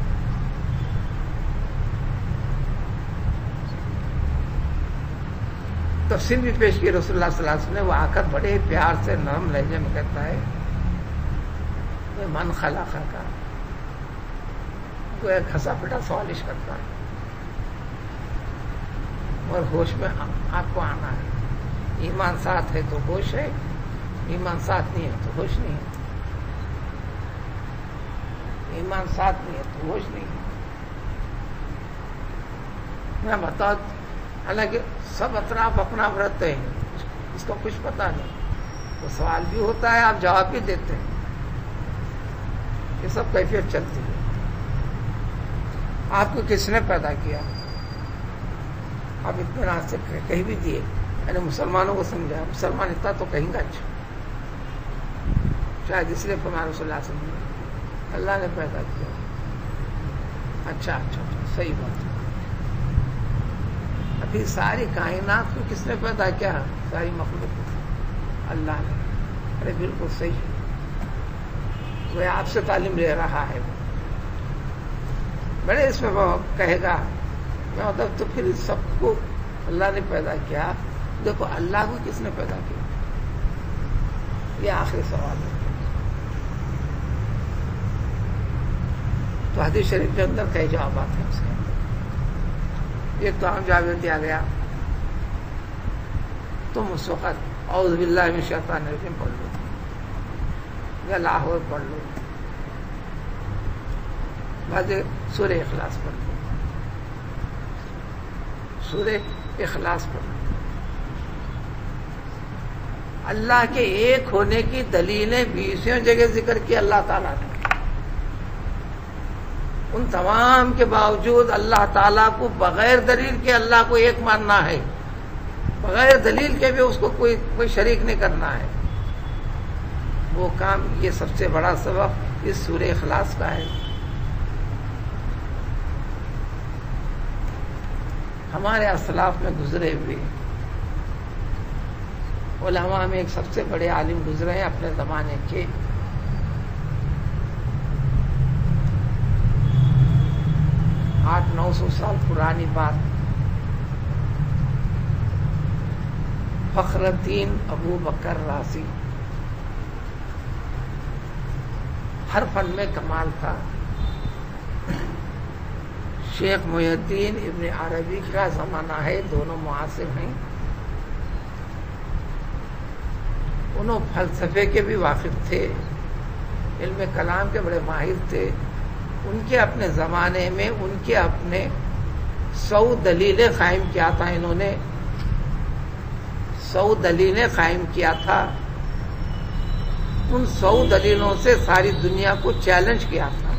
تفسیر بھی پیش کی رسول اللہ صلی اللہ علیہ وسلم نے. وہ آ کر بڑے پیار سے نرم لہجے میں کہتا ہے من خلق کا، وہ ایک ہنسا پٹا سوالش کرتا ہے، اور ہوش میں آپ کو آنا ہے. ایمان ساتھ ہے تو ہوش ہے، ایمان ساتھ نہیں ہے تو ہوش نہیں ہے. ایمان ساتھ نہیں ہے تو ہوش نہیں ہے. میں بتا، حالانکہ سب اطراف اپنا رہتے ہیں، اس کو کچھ پتا نہیں. تو سوال بھی ہوتا ہے، آپ جواب بھی دیتے ہیں. یہ سب کیفیت چلتی ہے. آپ کو کس نے پیدا کیا؟ آپ اطمینان سے کہہ بھی دیے، یعنی مسلمانوں کو سمجھا. مسلمان اتنا تو کہیں گا اچھا، شاید اس لیے فرمایا رسول اللہ صلی اللہ علیہ وسلم اللہ نے پیدا کیا. اچھا اچھا اچھا صحیح بات ہے. ابھی ساری کائنات کو کس نے پیدا کیا؟ ساری مخلوق اللہ نے. ارے بالکل صحیح. وہ آپ سے تعلیم لے رہا ہے، بڑے اس میں کہے گا مطلب تو پھر سب کو اللہ نے پیدا کیا. دیکھو اللہ کو کس نے پیدا کیا، یہ آخری سوال ہے. تو حدیث شریف کے اندر کئی جوابات ہیں اس کے اندر. ایک تو عام جواب دیا گیا تم اس وقت اعوذ باللہ من الشیطان الرجیم پڑھ لو یا لاہور پڑھ لو، بعض سورہ اخلاص پڑھ لو، سورہ اخلاص پڑھ لو. اللہ کے ایک ہونے کی دلیلیں بیسویں جگہ ذکر کی اللہ تعالیٰ نے. ان تمام کے باوجود اللہ تعالیٰ کو بغیر دلیل کے اللہ کو ایک ماننا ہے، بغیر دلیل کے بھی اس کو کوئی کوئی شریک نہیں کرنا ہے. وہ کام، یہ سب سے بڑا سبب اس سورہ اخلاص کا ہے. ہمارے اسلاف میں گزرے ہوئے علماء میں ایک سب سے بڑے عالم گزرے ہیں اپنے زمانے کے، آٹھ نو سو سال پرانی بات. فخر الدین ابو بکر رازی، ہر فن میں کمال تھا. شیخ محی الدین ابن عربی کا زمانہ ہے، دونوں معاصر ہیں. انہوں فلسفے کے بھی واقف تھے، علم کلام کے بڑے ماہر تھے. ان کے اپنے زمانے میں ان کے اپنے سو دلیلیں قائم کیا تھا. انہوں نے سو دلیلیں قائم کیا تھا. ان سو دلیلوں سے ساری دنیا کو چیلنج کیا تھا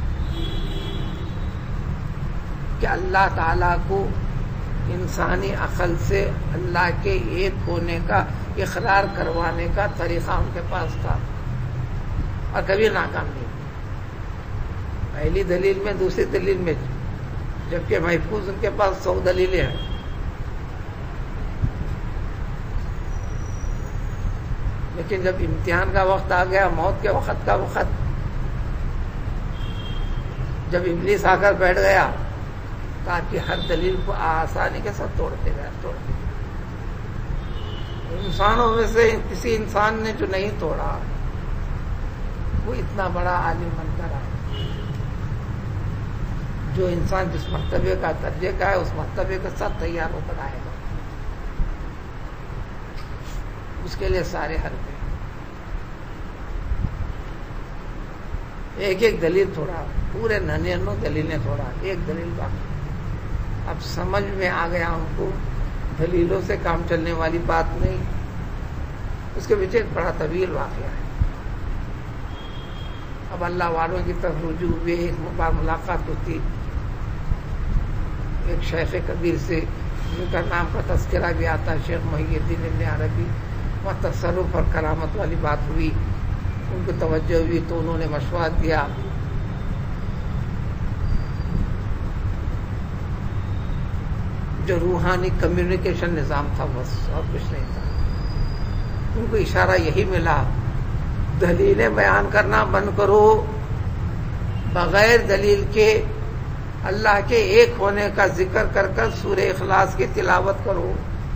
کہ اللہ تعالیٰ کو انسانی عقل سے اللہ کے ایک ہونے کا اقرار کروانے کا طریقہ ان کے پاس تھا اور کبھی ناکام نہیں. پہلی دلیل میں، دوسری دلیل میں، جبکہ محفوظ ان کے پاس سو دلیلیں ہیں. لیکن جب امتحان کا وقت آ گیا، موت کے وقت کا وقت، جب ابلیس آ کر بیٹھ گیا تو آپ کی ہر دلیل کو آسانی کے ساتھ توڑتے گیا توڑتے گیا. انسانوں میں سے کسی انسان نے جو نہیں توڑا وہ اتنا بڑا عالم بن کر آیا. جو انسان جس مرتبے کا درجے کا ہے اس مرتبے کے ساتھ تیار ہو کر آئے گا، اس کے لیے سارے حل ہیں. ایک ایک دلیل تھوڑا، پورے ننانوے دلیلیں تھوڑا، ایک دلیل باقی. اب سمجھ میں آ گیا ہم کو دلیلوں سے کام چلنے والی بات نہیں. اس کے پیچھے ایک بڑا طویل واقعہ ہے. اب اللہ والوں کی طرف رجوع ہوئے. ایک بار ملاقات ہوتی ایک شیخ کبیر سے، جن کا نام کا تذکرہ بھی آتا ہے، شیخ محی الدین ابن عربی. وہاں تصرف اور کرامت والی بات ہوئی، ان کو توجہ ہوئی تو انہوں نے مشورہ دیا. جو روحانی کمیونیکیشن نظام تھا بس، اور کچھ نہیں تھا. ان کو اشارہ یہی ملا، دلیلیں بیان کرنا بند کرو، بغیر دلیل کے اللہ کے ایک ہونے کا ذکر کر کر سورہ اخلاص کی تلاوت کرو.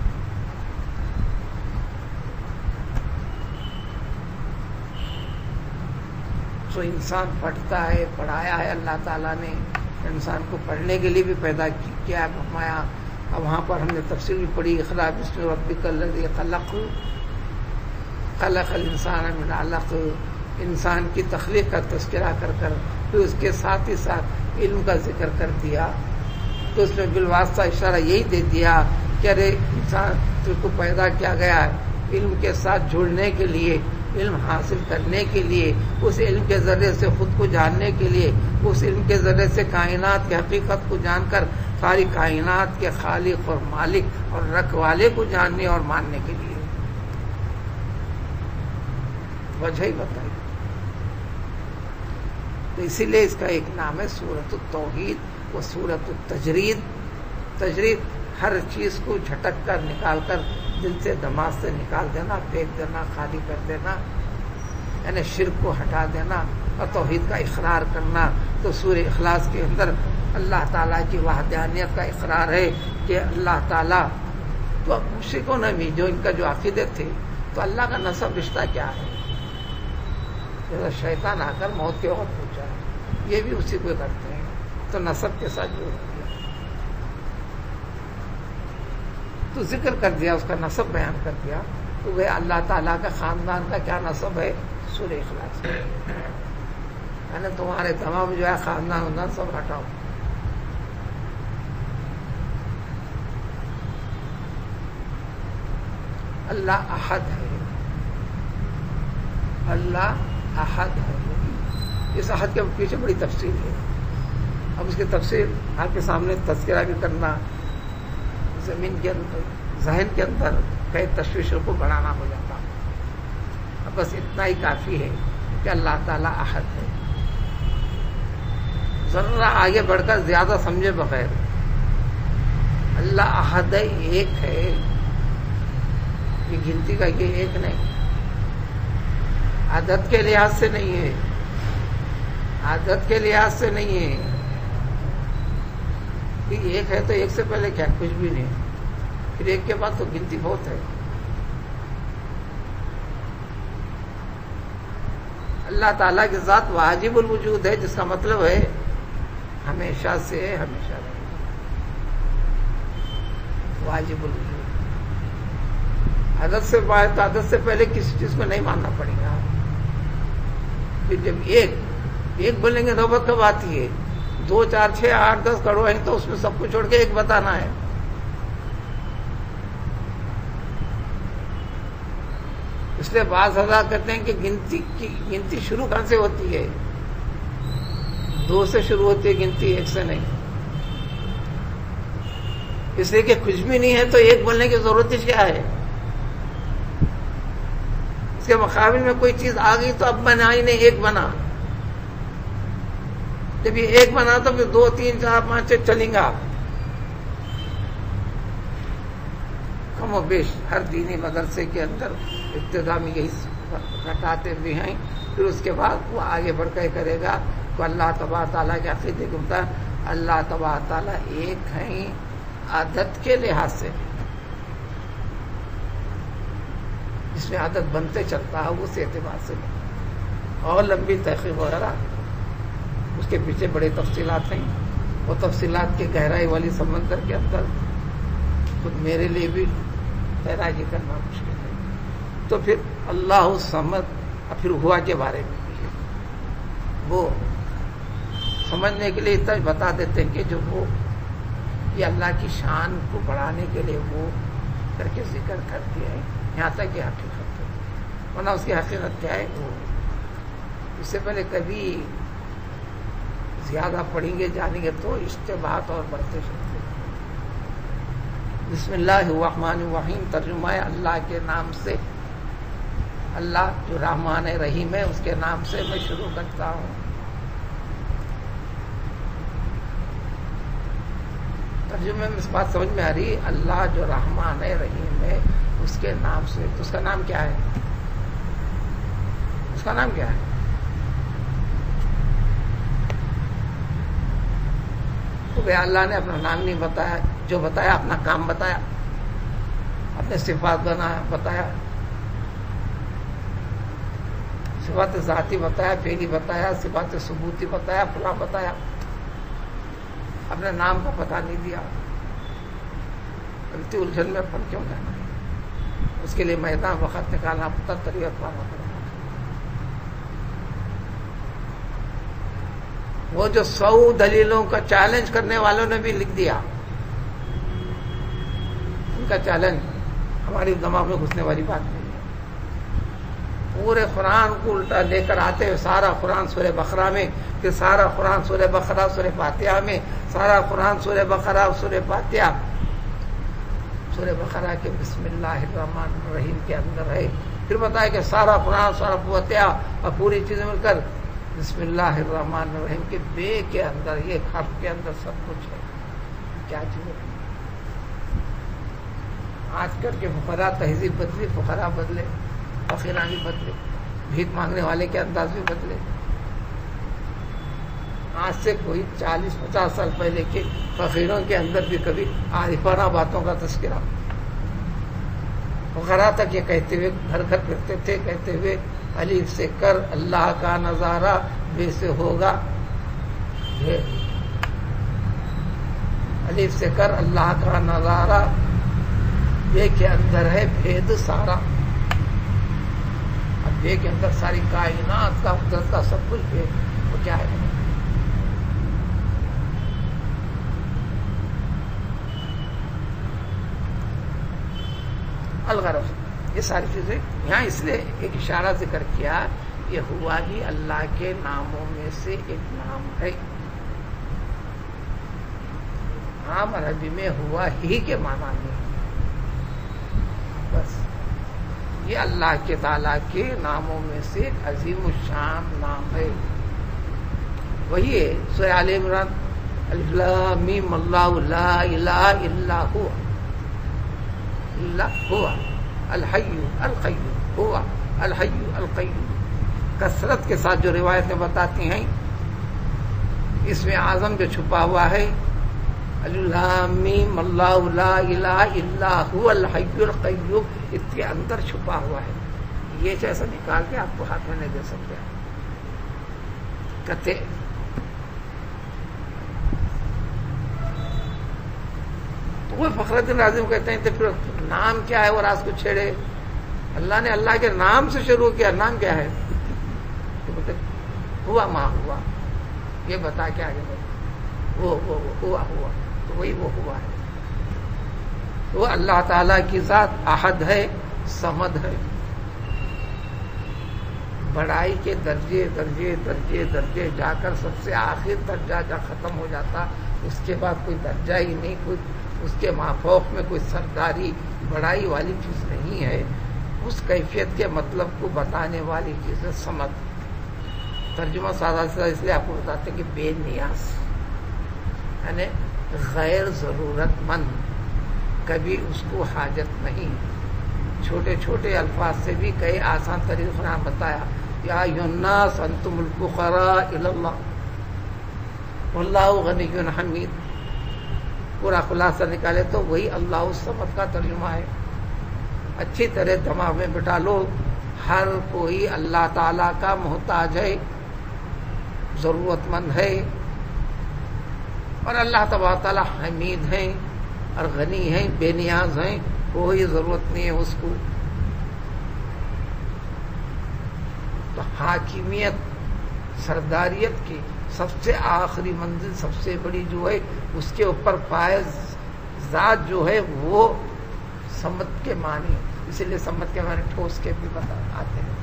تو انسان پڑھتا ہے، پڑھایا ہے اللہ تعالیٰ نے، انسان کو پڑھنے کے لیے بھی پیدا کیا فرمایا. اب وہاں پر ہم نے تفسیر بھی پڑھی، اقرأ باسم ربک الذی خلق، خلق الانسان من علق. انسان کی تخلیق کا تذکرہ کر کر پھر اس کے ساتھ ہی ساتھ علم کا ذکر کر دیا. تو اس میں بالواسطہ اشارہ یہی دے دیا کہ ارے انسان تجھ کو پیدا کیا گیا ہے علم کے ساتھ جڑنے کے لیے، علم حاصل کرنے کے لیے، اس علم کے ذریعے سے خود کو جاننے کے لیے، اس علم کے ذریعے سے کائنات کی حقیقت کو جان کر ساری کائنات کے خالق اور مالک اور رکھوالے کو جاننے اور ماننے کے لیے. وجہ ہی بتائی. تو اسی لیے اس کا ایک نام ہے سورۃ التوحید و سورۃ التجرید. تجرید ہر چیز کو جھٹک کر نکال کر دل سے، دماغ سے نکال دینا، پھینک دینا، خالی کر دینا، یعنی شرک کو ہٹا دینا اور توحید کا اقرار کرنا. تو سورہ اخلاص کے اندر اللہ تعالیٰ کی وحدانیت کا اقرار ہے کہ اللہ تعالیٰ، تو مشرکوں نے بھی جو ان کا جو عقیدے تھے، تو اللہ کا نسب رشتہ کیا ہے؟ جیسا شیطان آ کر موت کے وقت پوچھا، یہ بھی اسی کو کرتے تو نسب کے ساتھ جوڑ دیا، تو ذکر کر دیا، اس کا نسب بیان کر دیا، تو وہ اللہ تعالیٰ کا خاندان کا کیا نسب ہے؟ سورہ اخلاص، یعنی تمہارے تمام جو ہے خاندان ہونا سب ہٹاؤ۔ اللہ احد ہے، اللہ احد ہے، اس احد کے پیچھے بڑی تفصیل ہے، اب اس کی تفصیل آپ کے سامنے تذکرہ بھی کرنا زمین کے اندر ذہن کے اندر کئی تشویشوں کو بڑھانا ہو جاتا، اب بس اتنا ہی کافی ہے کہ اللہ تعالیٰ احد ہے۔ ذرا آگے بڑھ کر زیادہ سمجھے بغیر اللہ احد ہے، ایک ہے، یہ گنتی کا یہ ایک نہیں، عادت کے لحاظ سے نہیں ہے، عادت کے لحاظ سے نہیں ہے کہ ایک ہے تو ایک سے پہلے کیا کچھ بھی نہیں، پھر ایک کے بعد تو گنتی بہت ہے۔ اللہ تعالیٰ کی ذات واجب الوجود ہے، جس کا مطلب ہے ہمیشہ سے ہمیشہ رہے، واجب الوجود۔ عادت سے بعد عادت سے پہلے کسی چیز کو نہیں ماننا پڑے گا، پھر جب ایک ایک بولیں گے نوبت کب آتی ہے؟ دو چار چھ آٹھ دس کروڑ ہیں تو اس میں سب کو چھوڑ کے ایک بتانا ہے۔ اس لیے بعض حضرات کہتے ہیں کہ گنتی کی گنتی شروع کہاں سے ہوتی ہے؟ دو سے شروع ہوتی ہے گنتی، ایک سے نہیں، اس لیے کہ کچھ بھی نہیں ہے تو ایک بولنے کی ضرورت ہی کیا ہے؟ اس کے مقابل میں کوئی چیز آ گئی تو اب بنا ہی نہیں، ایک بنا، جب یہ ایک بنا تو پھر دو تین چار پانچ چھ چلیں گا۔ کم و بیش ہر دینی مدرسے کے اندر ابتدا میں یہی رٹاتے بھی ہیں، پھر اس کے بعد وہ آگے بڑھ کر کرے گا تو اللہ تبارک تعالیٰ کے عقیدے کو بتا، اللہ تبارک تعالیٰ ایک ہیں عادت کے لحاظ سے، جس میں عادت بنتے چلتا ہے اس اعتبار سے، اور لمبی تحقیق وغیرہ اس کے پیچھے بڑے تفصیلات ہیں، وہ تفصیلات کے گہرائی والی سمندر کے اندر خود میرے لیے بھی تیراکی کرنا مشکل ہے۔ تو پھر اللہ الصمد، پھر ہوا کے بارے میں وہ سمجھنے کے لیے اتنا بتا دیتے ہیں کہ جو وہ یہ اللہ کی شان کو بڑھانے کے لیے وہ کر کے ذکر کرتے ہیں، یہاں تک کہ حقیقت ہے، ورنہ اس کی حقیقت کیا ہے؟ وہ اس سے پہلے کبھی زیادہ پڑھیں گے جانیں گے تو اشتباہات اور بڑھتے چلتے۔ بسم اللہ الرحمن الرحیم ترجمہ ہے اللہ کے نام سے، اللہ جو رحمان رحیم ہے اس کے نام سے میں شروع کرتا ہوں۔ ترجمے میں اس بات سمجھ میں آ رہی، اللہ جو رحمان رحیم ہے اس کے نام سے، تو اس کا نام کیا ہے؟ اس کا نام کیا ہے؟ تو بھائی اللہ نے اپنا نام نہیں بتایا، جو بتایا اپنا کام بتایا، اپنے صفات بنایا بتایا، صفات ذاتی بتایا، فعلی بتایا، صفات ثبوتی بتایا، فلاں بتایا، اپنے نام کا پتہ نہیں دیا۔ اتنی الجھن میں پڑ کیوں جانا ہے؟ اس کے لیے میدان وقت نکالنا پڑتا، تربیت پانا پڑتا۔ وہ جو سو دلیلوں کا چیلنج کرنے والوں نے بھی لکھ دیا، ان کا چیلنج ہماری دماغ میں گھسنے والی بات نہیں ہے۔ پورے قرآن کو الٹا لے کر آتے ہوئے سارا قرآن سورہ بقرہ میں، پھر سارا قرآن سورہ بقرہ سورہ فاتحہ میں، سارا قرآن سورہ بقرہ سورہ فاتحہ، سورہ بقرہ کے بسم اللہ الرحمن الرحیم کے اندر ہے، پھر بتایا کہ سارا قرآن سارا فاتحہ اور پوری چیزیں مل کر بسم اللہ الرحمن الرحیم کے بے کے اندر، یہ حرف کے اندر سب کچھ ہے۔ کیا چیز ہے؟ آج کل کے فقراء تہذیب بدلی، فقراء بدلے، فقیران بھی بدلے، بھیک مانگنے والے کے انداز بھی بدلے۔ آج سے کوئی چالیس پچاس سال پہلے کے فقیروں کے اندر بھی کبھی عارفانہ باتوں کا تذکرہ، فقراء تک یہ کہتے ہوئے گھر گھر پھرتے تھے، کہتے ہوئے الف سے کر اللہ کا نظارہ، بے سے ہوگا الف سے کر اللہ کا نظارہ، بے کے اندر ہے بھید سارا. اب بے کے اندر ساری کائنات کا قدرت کا سب کچھ ہے، وہ کیا ہے؟ الغرض یہ ساری چیزیں یہاں اس لیے ایک اشارہ ذکر کیا، یہ ہوا ہی اللہ کے ناموں میں سے ایک نام ہے. عام عربی میں ہوا ہی کے معنی نہیں، بس یہ اللہ کے تعالیٰ کے ناموں میں سے ایک عظیم الشان نام ہے. وہی ہے سورہ آل عمران، الف لام میم اللہ لا الہ الا هو، اللہ ہوا الحی القیوم، ہوا الحی القیوم. کثرت کے ساتھ جو روایتیں بتاتی ہیں اس میں اعظم جو چھپا ہوا ہے الف لام میم اللہ لا الہ الا هو الحی القیوم، اس کے اندر چھپا ہوا ہے. یہ جیسا نکال کے آپ کو ہاتھ میں نہیں دے سکتے. کہتے تو وہ فخر الدین رازی کہتے ہیں تو پھر نام کیا ہے اور آج کو چھیڑے؟ اللہ نے اللہ کے نام سے شروع کیا، نام کیا ہے؟ تو بولتے ہوا ما ہوا، یہ بتا کے آگے بڑھ وہ وہ ہوا ہوا، تو وہی وہ ہوا ہے. وہ اللہ تعالی کی ذات احد ہے، صمد ہے. بڑائی کے درجے درجے درجے درجے جا کر سب سے آخر درجہ جا ختم ہو جاتا، اس کے بعد کوئی درجہ ہی نہیں، کوئی اس کے مافوق میں کوئی سرداری بڑائی والی چیز نہیں ہے. اس کیفیت کے مطلب کو بتانے والی چیز ہے سمد. ترجمہ سادہ سادہ اس لیے آپ کو بتاتے ہیں کہ بے نیاز یعنی غیر ضرورت مند، کبھی اس کو حاجت نہیں. چھوٹے چھوٹے الفاظ سے بھی کئی آسان طریقے سے بتایا، یا ایھا الناس انتم الفقراء الی اللہ واللہ غنی حمید. پورا خلاصہ نکالے تو وہی اللہ الصمد کا ترجمہ ہے. اچھی طرح دماغ میں بٹھا لو، ہر کوئی اللہ تعالی کا محتاج ہے، ضرورت مند ہے، اور اللہ تبارک تعالی حمید ہیں اور غنی ہیں، بے نیاز ہیں، کوئی ضرورت نہیں ہے اس کو. تو حاکمیت سرداریت کی سب سے آخری منزل سب سے بڑی جو ہے اس کے اوپر فائز ذات جو ہے وہ سمت کے معنی، اسی لیے سمت کے معنی ٹھوس کے بھی بتا آتے ہیں.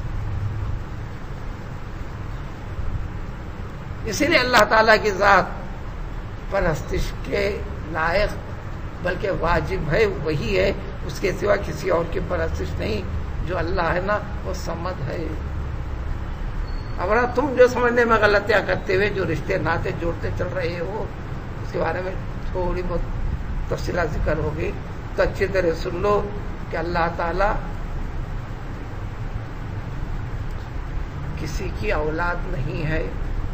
اسی لیے اللہ تعالیٰ کی ذات پرستش کے لائق بلکہ واجب ہے وہی ہے، اس کے سوا کسی اور کی پرستش نہیں. جو اللہ ہے نا وہ سمد ہے. اب تم جو سمجھنے میں غلطیاں کرتے ہوئے جو رشتے ناطے جوڑتے چل رہے ہو اس کے بارے میں تھوڑی بہت تفصیلات ذکر ہوگی تو اچھی طرح سن لو کہ اللہ تعالی کسی کی اولاد نہیں ہے،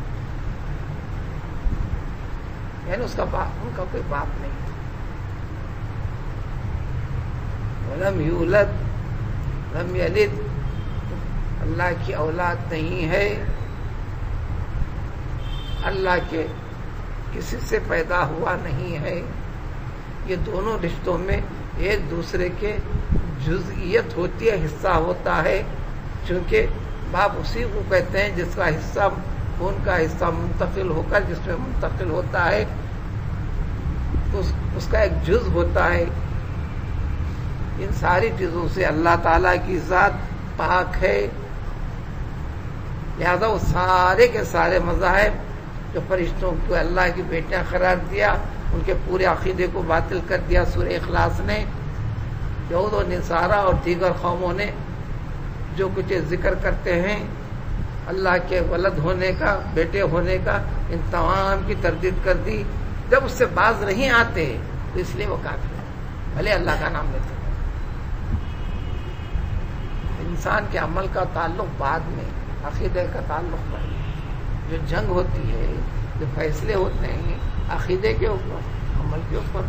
یعنی اس کا باپ، ان کا کوئی باپ نہیں. ولم یولد لم یلد، اللہ کی اولاد نہیں ہے، اللہ کے کسی سے پیدا ہوا نہیں ہے. یہ دونوں رشتوں میں ایک دوسرے کے جزئیت ہوتی ہے، حصہ ہوتا ہے. چونکہ باپ اسی کو کہتے ہیں جس کا حصہ ان کا حصہ منتقل ہو کر جس میں منتقل ہوتا ہے، تو اس, اس کا ایک جز ہوتا ہے. ان ساری چیزوں سے اللہ تعالیٰ کی ذات پاک ہے. لہذا وہ سارے کے سارے مذاہب جو فرشتوں کو اللہ کی بیٹیاں قرار دیا، ان کے پورے عقیدے کو باطل کر دیا سورہ اخلاص نے. یہود و نصارہ اور دیگر قوموں نے جو کچھ ذکر کرتے ہیں اللہ کے ولد ہونے کا، بیٹے ہونے کا، ان تمام کی تردید کر دی. جب اس سے باز نہیں آتے تو اس لیے وہ کافر ہیں، بھلے اللہ کا نام لیتے ہیں. انسان کے عمل کا تعلق بعد میں، عقیدے کا تعلق بعد میں. جو جنگ ہوتی ہے، جو فیصلے ہوتے ہیں عقیدے کے اوپر، عمل کے اوپر.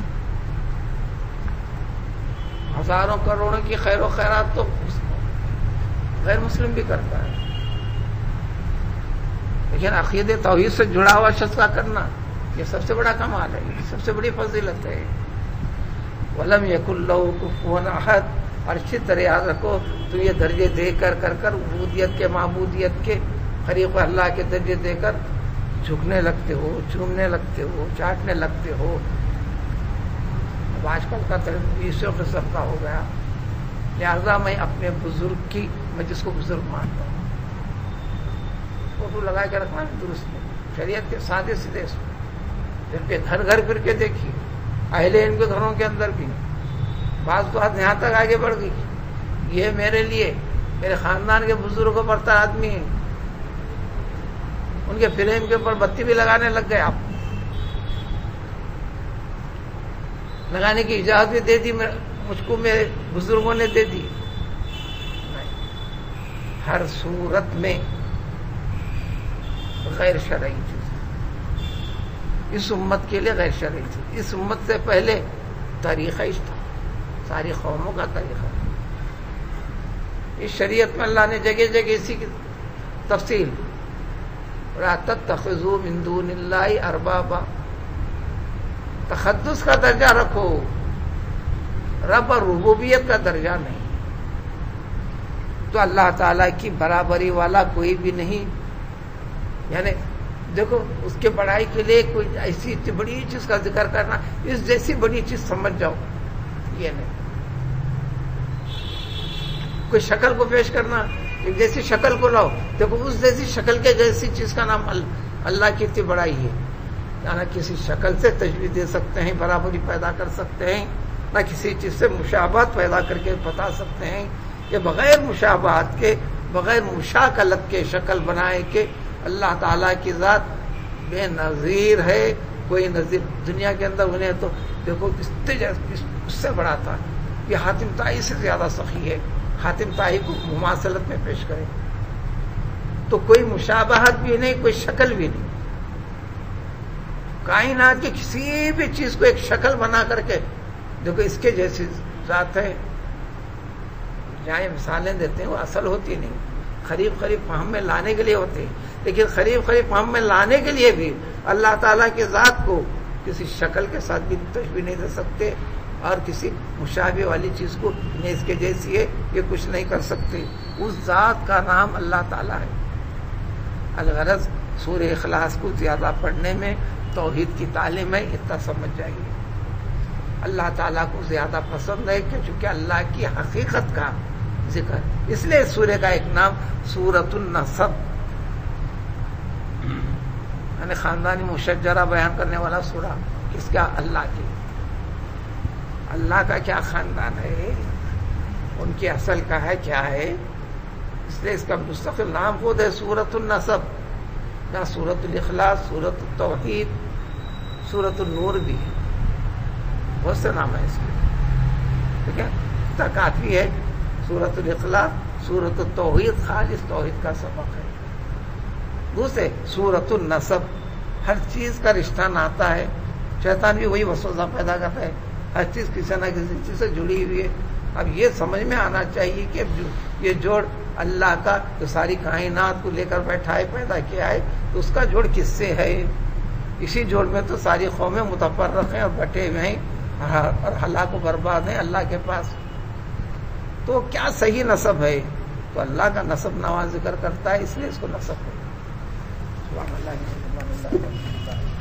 ہزاروں کروڑوں کی خیر و خیرات تو غیر مسلم بھی کرتا ہے، لیکن عقیدے توحید سے جڑا ہوا شخص کا کرنا یہ سب سے بڑا کمال ہے، یہ سب سے بڑی فضیلت ہے. ولم یکن لہ کفوا احد. اور اچھی طرح یاد رکھو تو یہ درجے دے کر کر کر عبودیت کے معبودیت کے خریق اللہ کے درجے دے کر جھکنے لگتے ہو، چومنے لگتے ہو، چاٹنے لگتے ہو. اب آج کل کا بیسوں قسم کا ہو گیا. لہذا میں اپنے بزرگ کی، میں جس کو بزرگ مانتا ہوں، فوٹو لگا کے رکھنا درست نہیں. شریعت کے سادے سیدھے جن کے گھر گھر پھر کے دیکھیے، اہل ان کے گھروں کے اندر بھی بعض بات یہاں تک آگے بڑھ گئی. یہ میرے لیے میرے خاندان کے بزرگوں پر تا آدمی ہیں، ان کے فریم کے اوپر بتی بھی لگانے لگ گئے. آپ لگانے کی اجازت بھی دے دی مجھ کو، میرے بزرگوں نے دے دی. ہر صورت میں غیر شرعی چیز اس امت کے لیے غیر شرعی چیز. اس امت سے پہلے طریقہ ہی تھا، ساری قوموں کا طریقہ. اس شریعت میں اللہ نے جگہ جگہ اسی کی تفصیل، وَلَا تَتَّخِذُوا مِن دُونِ اللَّهِ أَرْبَابًا. تقدس کا درجہ رکھو، رب اور ربوبیت کا درجہ نہیں. تو اللہ تعالیٰ کی برابری والا کوئی بھی نہیں. یعنی دیکھو اس کے بڑائی کے لیے کوئی ایسی بڑی چیز کا ذکر کرنا، اس جیسی بڑی چیز سمجھ جاؤ، یہ نہیں. کوئی شکل کو پیش کرنا، ایک جیسی شکل کو لاؤ، دیکھو اس جیسی شکل کے جیسی چیز کا نام اللہ کی اتنی بڑائی ہے. نہ کسی شکل سے تشبیہ دے سکتے ہیں، برابری پیدا کر سکتے ہیں، نہ کسی چیز سے مشابہت پیدا کر کے بتا سکتے ہیں. یہ بغیر مشابہت کے، بغیر مشاکلت کے شکل بنائے کہ اللہ تعالیٰ کی ذات بے نظیر ہے. کوئی نظیر دنیا کے اندر انہیں تو دیکھو اس سے بڑا تھا. یہ حاتم طائی سے زیادہ سخی ہے. حاتم طائی کو مماثلت میں پیش کرے تو کوئی مشابہت بھی نہیں، کوئی شکل بھی نہیں. کائنات کی کسی بھی چیز کو ایک شکل بنا کر کے دیکھو اس کے جیسی ذات ہے. جہاں مثالیں دیتے ہیں وہ اصل ہوتی نہیں، قریب قریب فہم میں لانے کے لیے ہوتے ہیں. لیکن قریب قریب فہم میں لانے کے لیے بھی اللہ تعالیٰ کی ذات کو کسی شکل کے ساتھ بھی تشبیہ نہیں دے سکتے، اور کسی مشابہ والی چیز کو نہیں اس کے جیسی ہے یہ کچھ نہیں کر سکتے. اس ذات کا نام اللہ تعالیٰ ہے. الغرض سورہ اخلاص کو زیادہ پڑھنے میں توحید کی تعلیم ہے، اتنا سمجھ جائیے. اللہ تعالیٰ کو زیادہ پسند ہے کہ چونکہ اللہ کی حقیقت کا ذکر، اس لیے سورہ کا ایک نام سورۃ النسب، یعنی خاندانی مشجرہ بیان کرنے والا سورہ. کس کا؟ اللہ کی. اللہ کا کیا خاندان ہے، ان کی اصل کا ہے کیا ہے، اس لیے اس کا مستقل نام خود ہے سورۃ النسب. یا سورۃ الاخلاص، سورۃ التوحید، سورۃ النور بھی ہے. بہت سے نام ہیں اس کے، ٹھیک ہے. اتنا کافی ہے. سورۃ الاخلاص، سورۃ التوحید خالص توحید کا سبق ہے. دوسرے سورۃ النسب، ہر چیز کا رشتہ ناتا ہے. شیطان بھی وہی وسوسہ پیدا کرتا ہے، ہر چیز کسی نہ کسی چیز سے جڑی ہوئی ہے. اب یہ سمجھ میں آنا چاہیے کہ یہ جوڑ اللہ کا جو ساری کائنات کو لے کر بیٹھا ہے، پیدا کیا ہے، تو اس کا جوڑ کس سے ہے؟ اسی جوڑ میں تو ساری قومیں متفرق ہیں اور بٹے ہوئے ہیں اور ہلاک و برباد ہیں اللہ کے پاس. تو کیا صحیح نسب ہے؟ تو اللہ کا نسب نواز ذکر کرتا ہے، اس لیے اس کو نسب ہے. سبحان اللہ.